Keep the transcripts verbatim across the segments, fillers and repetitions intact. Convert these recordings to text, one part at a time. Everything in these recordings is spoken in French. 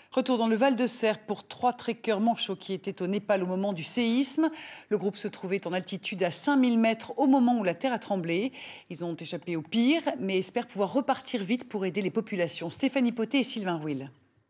Retour dans le Val-de-Serre pour trois trekkers manchots qui étaient au Népal au moment du séisme. Le groupe se trouvait en altitude à cinq mille mètres au moment où la terre a tremblé. Ils ont échappé au pire, mais espèrent pouvoir repartir vite pour aider les populations. Stéphanie Poté et Sylvain Rouil.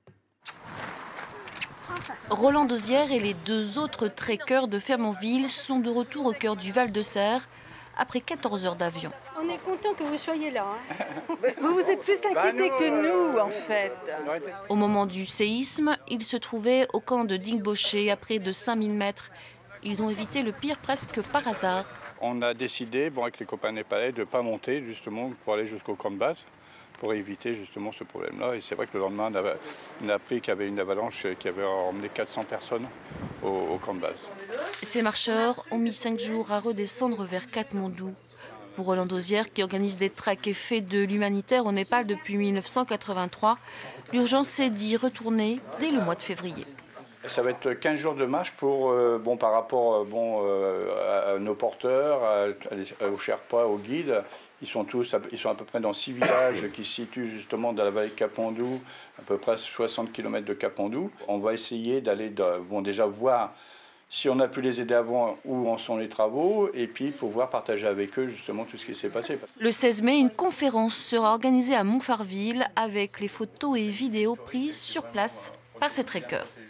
Roland Dosière et les deux autres trekkers de Fermonville sont de retour au cœur du Val-de-Serre après quatorze heures d'avion. On est content que vous soyez là. Hein. Vous vous êtes plus inquiétés que nous, en fait. Au moment du séisme, ils se trouvaient au camp de Dingboché à près de cinq mille mètres. Ils ont évité le pire presque par hasard. On a décidé, bon, avec les copains népalais, de ne pas monter justement pour aller jusqu'au camp de base, pour éviter justement ce problème-là. Et c'est vrai que le lendemain, on a, on a appris qu'il y avait une avalanche qui avait emmené quatre cents personnes au, au camp de base. Ces marcheurs ont mis cinq jours à redescendre vers Katmandou. Pour Roland Dosière, qui organise des treks et fait de l'humanitaire au Népal depuis mille neuf cent quatre-vingt-trois, l'urgence est d'y retourner dès le mois de février. Ça va être quinze jours de marche pour, euh, bon, par rapport bon, euh, à, à nos porteurs, à, à, aux Sherpas, aux guides. Ils sont tous, à, ils sont à peu près dans six villages qui se situent justement dans la vallée de Katmandou, à peu près soixante kilomètres de Katmandou. On va essayer d'aller, bon, déjà voir si on a pu les aider avant, où en sont les travaux, et puis pouvoir partager avec eux justement tout ce qui s'est passé. Le seize mai, une conférence sera organisée à Montfarville avec les photos et vidéos prises sur place par ces trekkers.